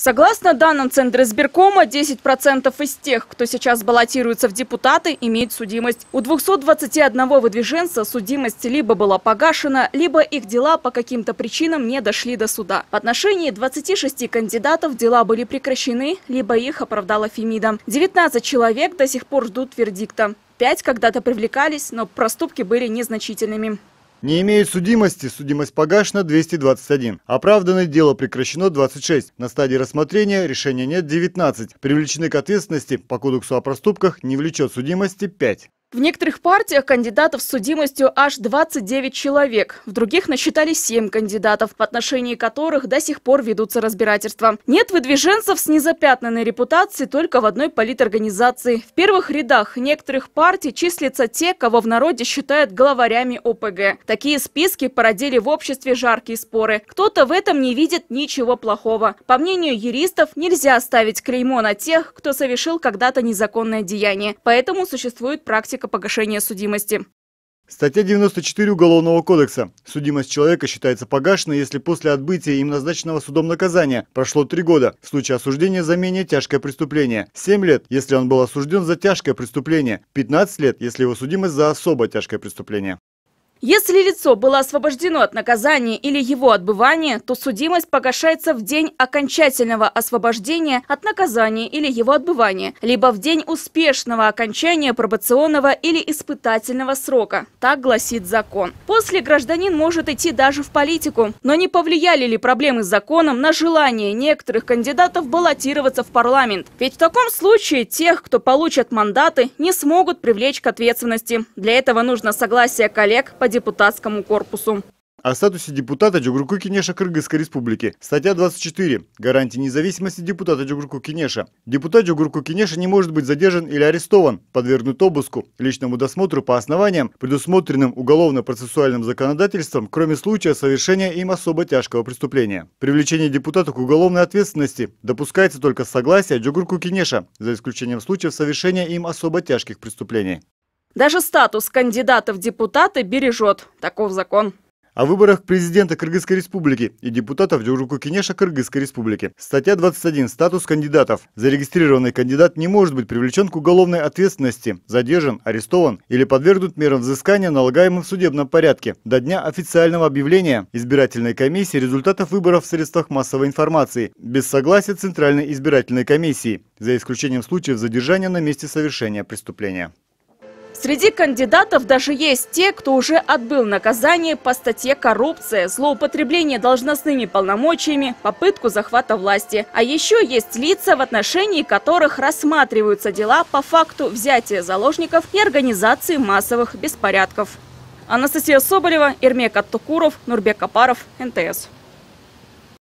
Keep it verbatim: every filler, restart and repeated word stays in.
Согласно данным Центра избиркома, десять процентов из тех, кто сейчас баллотируется в депутаты, имеют судимость. У двухсот двадцати одного выдвиженца судимость либо была погашена, либо их дела по каким-то причинам не дошли до суда. В отношении двадцати шести кандидатов дела были прекращены, либо их оправдала Фемида. девятнадцать человек до сих пор ждут вердикта. пять когда-то привлекались, но проступки были незначительными. Не имеют судимости, судимость погашена двести двадцать один. Оправданное дело прекращено двадцать шесть. На стадии рассмотрения решения нет девятнадцать. Привлечены к ответственности по кодексу о проступках, не влечет судимости пять. В некоторых партиях кандидатов с судимостью аж двадцать девять человек. В других насчитали семь кандидатов, в отношении которых до сих пор ведутся разбирательства. Нет выдвиженцев с незапятнанной репутацией только в одной политорганизации. В первых рядах некоторых партий числятся те, кого в народе считают главарями О Пэ Гэ. Такие списки породили в обществе жаркие споры. Кто-то в этом не видит ничего плохого. По мнению юристов, нельзя ставить клеймо на тех, кто совершил когда-то незаконное деяние. Поэтому существует практика погашения судимости. Статья девяносто четыре Уголовного кодекса. Судимость человека считается погашенной, если после отбытия им назначенного судом наказания прошло три года. В случае осуждения за менее тяжкое преступление. семь лет, если он был осужден за тяжкое преступление. пятнадцать лет, если его судимость за особо тяжкое преступление. Если лицо было освобождено от наказания или его отбывания, то судимость погашается в день окончательного освобождения от наказания или его отбывания, либо в день успешного окончания пробационного или испытательного срока. Так гласит закон. После гражданин может идти даже в политику. Но не повлияли ли проблемы с законом на желание некоторых кандидатов баллотироваться в парламент? Ведь в таком случае тех, кто получат мандаты, не смогут привлечь к ответственности. Для этого нужно согласие коллег по депутатскому корпусу. О статусе депутата Джугурку-Кенеша Кыргызской Республики. Статья двадцать четыре. Гарантии независимости депутата Джугурку-Кенеша. Депутат Джугурку-Кенеша не может быть задержан или арестован, подвергнут обыску, личному досмотру по основаниям, предусмотренным уголовно-процессуальным законодательством, кроме случая совершения им особо тяжкого преступления. Привлечение депутата к уголовной ответственности допускается только с согласия Джугурку-Кенеша, за исключением случаев совершения им особо тяжких преступлений. Даже статус кандидата в депутаты бережет. Таков закон. О выборах президента Кыргызской Республики и депутатов Джугурку-Кенеша Кыргызской Республики. Статья двадцать один. Статус кандидатов. Зарегистрированный кандидат не может быть привлечен к уголовной ответственности, задержан, арестован или подвергнут мерам взыскания, налагаемым в судебном порядке, до дня официального объявления избирательной комиссии результатов выборов в средствах массовой информации, без согласия Центральной избирательной комиссии, за исключением случаев задержания на месте совершения преступления. Среди кандидатов даже есть те, кто уже отбыл наказание по статье «Коррупция», злоупотребление должностными полномочиями, попытку захвата власти. А еще есть лица, в отношении которых рассматриваются дела по факту взятия заложников и организации массовых беспорядков. Анастасия Соболева, Эрмек Аттукуров, Нурбек Капаров, Эн Тэ Эс.